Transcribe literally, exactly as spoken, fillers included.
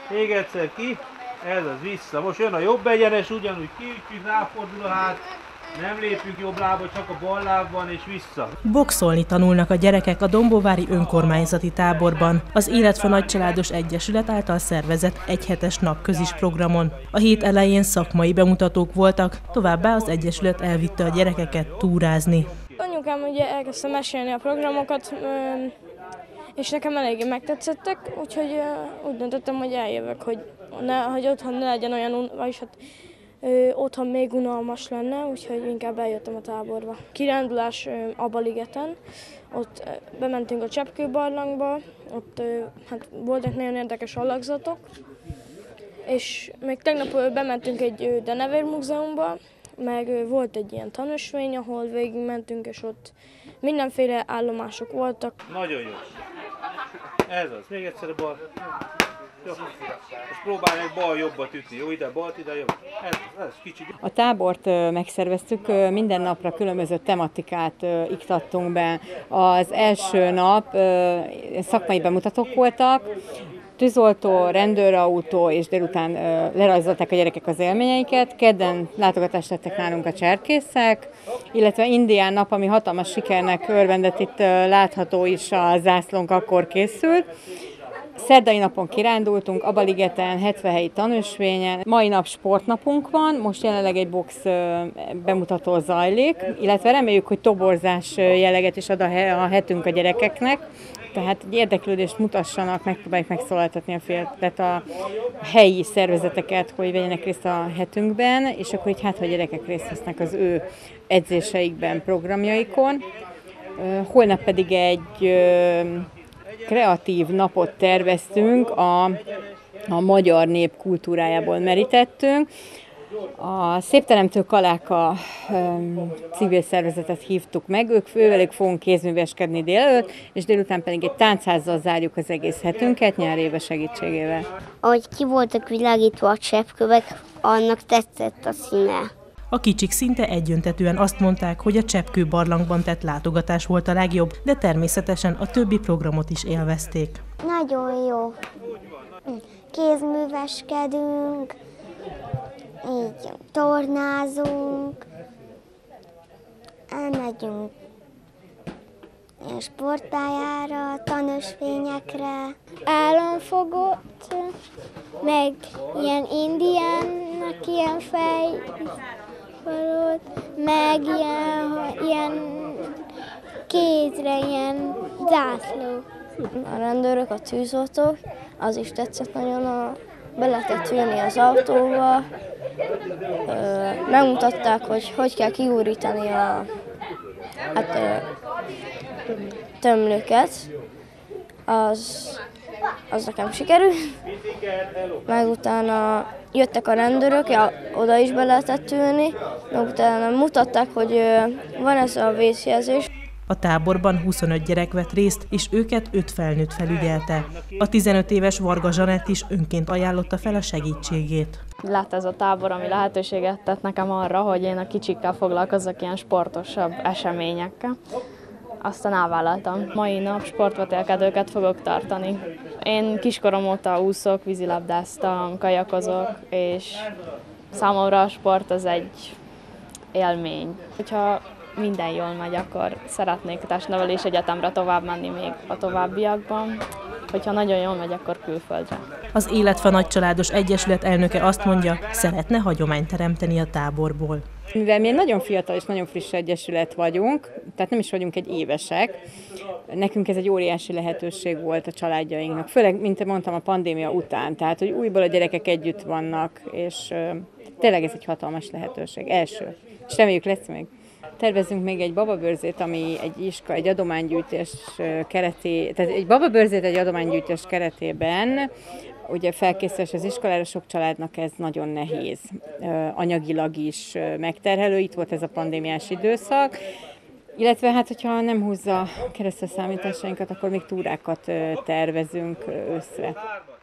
Még egyszer ki, ez az vissza. Most jön a jobb egyenes, ugyanúgy kiütjük, ráfordul a hát, nem lépünk jobb lába, csak a bal lábban és vissza. Boxolni tanulnak a gyerekek a Dombóvári önkormányzati táborban, az Életfa Nagycsaládos Egyesület által szervezett egyhetes napközis programon. A hét elején szakmai bemutatók voltak, továbbá az Egyesület elvitte a gyerekeket túrázni. Anyukám ugye elkezdte mesélni a programokat, és nekem eléggé megtetszettek, úgyhogy úgy döntöttem, hogy eljövök, hogy, ne, hogy otthon ne legyen olyan, vagyis hát ö, otthon még unalmas lenne, úgyhogy inkább eljöttem a táborba. Kirándulás Abaligeten, ott ö, bementünk a Cseppkőbarlangba, ott ö, hát voltak nagyon érdekes alakzatok, és még tegnap ö, bementünk egy Denevér múzeumba, meg ö, volt egy ilyen tanösvény, ahol végigmentünk, és ott mindenféle állomások voltak. Nagyon jó. Ez az. Még egyszer a bal. Jó. Most próbálj meg bal jobbat ütni. Jó, ide balt, ide jobb. Ez, ez kicsit. A tábort megszerveztük, minden napra különböző tematikát iktattunk be. Az első nap szakmai bemutatók voltak, tűzoltó, rendőrautó, és délután lerajzolták a gyerekek az élményeiket. Kedden látogatást tettek nálunk a cserkészek, illetve indián nap, ami hatalmas sikernek örvendett, itt látható is a zászlónk, akkor készült. Szerdai napon kirándultunk, Abaligeten, hetvenhelyi tanösvényen. Mai nap sportnapunk van, most jelenleg egy box bemutató zajlik, illetve reméljük, hogy toborzás jelleget is ad a hetünk a gyerekeknek. Tehát egy érdeklődést mutassanak, megpróbáljuk megszólaltatni a, fél, tehát a helyi szervezeteket, hogy vegyenek részt a hetünkben, és akkor így hát, ha a gyerekek részt vesznek az ő edzéseikben, programjaikon. Holnap pedig egy kreatív napot terveztünk, a, a magyar nép kultúrájából merítettünk. A Szépteremtő Kaláka um, civil szervezetet hívtuk meg, ők fővelük fogunk kézműveskedni délelőtt, és délután pedig egy táncházzal zárjuk az egész hetünket nyári éve segítségével. Ahogy ki voltak világítva a cseppkövek, annak tetszett a színe. A kicsik szinte egyöntetűen azt mondták, hogy a Cseppkő-barlangban tett látogatás volt a legjobb, de természetesen a többi programot is élvezték. Nagyon jó. Kézműveskedünk, így tornázunk, elmegyünk sportpályára, tanösvényekre. Államfogott, meg ilyen indiánnak ilyen fej, meg ilyen, ilyen kézre ilyen zászló. A rendőrök, a tűzoltók, az is tetszett nagyon, a, be lehetett ülni az autóba, ö, megmutatták, hogy hogy kell kiúrítani a hát, ö, tömlőket, az, az nekem sikerült. Meg utána jöttek a rendőrök, ja, oda is be lehetett ülni, meg utána mutatták, hogy van ez a vészjelzés. A táborban huszonöt gyerek vett részt, és őket öt felnőtt felügyelte. A tizenöt éves Varga Zsanett is önként ajánlotta fel a segítségét. Lett ez a tábor, ami lehetőséget tett nekem arra, hogy én a kicsikkel foglalkozzak ilyen sportosabb eseményekkel. Aztán elvállaltam. Mai nap sportvetélkedőket fogok tartani. Én kiskorom óta úszok, vízilabdáztam, kajakozok, és számomra a sport az egy élmény. Hogyha minden jól megy, akkor szeretnék testnevelés egyetemre tovább menni még a továbbiakban. Hogyha nagyon jól megy, akkor külföldre. Az Életfa Nagycsaládos Egyesület elnöke azt mondja, szeretne hagyományt teremteni a táborból. Mivel mi egy nagyon fiatal és nagyon friss egyesület vagyunk, tehát nem is vagyunk egy évesek, nekünk ez egy óriási lehetőség volt a családjainknak, főleg, mint mondtam, a pandémia után, tehát hogy újból a gyerekek együtt vannak, és tényleg ez egy hatalmas lehetőség, első, és reméljük lesz még. Tervezünk még egy bababőrzét, ami egy iska, egy adománygyűjtés kereté, tehát egy bababőrzét egy adománygyűjtés keretében, ugye felkészülés az iskolára, sok családnak ez nagyon nehéz, anyagilag is megterhelő, itt volt ez a pandémiás időszak, illetve hát, hogyha nem húzza keresztül számításainkat, akkor még túrákat tervezünk őszre.